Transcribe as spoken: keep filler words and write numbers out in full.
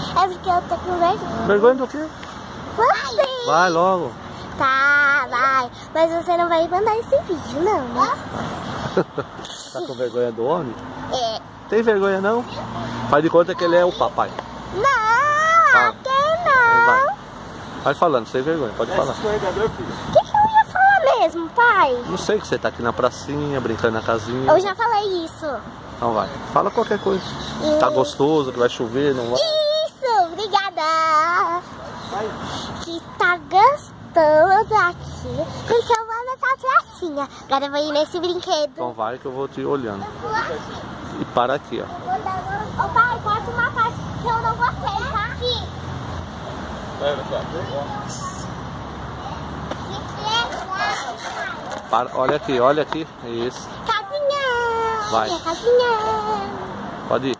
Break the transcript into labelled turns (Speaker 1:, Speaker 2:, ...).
Speaker 1: É porque eu tô com vergonha.
Speaker 2: Vergonha do quê?
Speaker 1: Você.
Speaker 2: Vai logo.
Speaker 1: Tá, vai. Mas você não vai mandar esse vídeo, não, né?
Speaker 2: Tá com vergonha do homem?
Speaker 1: É.
Speaker 2: Tem vergonha não? Faz de conta que ele é o papai.
Speaker 1: Não,
Speaker 2: Fala.
Speaker 1: até não.
Speaker 2: Vai. Vai falando, sem vergonha, pode falar.
Speaker 1: O que, que eu ia falar mesmo, pai?
Speaker 2: Não sei que você tá aqui na pracinha, brincando na casinha.
Speaker 1: Eu já falei isso.
Speaker 2: Não vai. Fala qualquer coisa.
Speaker 1: Hum.
Speaker 2: Tá gostoso, que vai chover, não vai?
Speaker 1: Isso, obrigada. Que tá gostoso aqui. Porque eu vou nessa pracinha. Agora eu vou ir nesse brinquedo.
Speaker 2: Então vai que eu vou te olhando. E para aqui, ó.
Speaker 1: Ô pai, corta uma parte que eu não gostei, tá? Aqui.
Speaker 2: Para, olha aqui, olha aqui. Isso.
Speaker 1: Casinha.
Speaker 2: Vai.
Speaker 1: Minha casinha.
Speaker 2: Pode ir.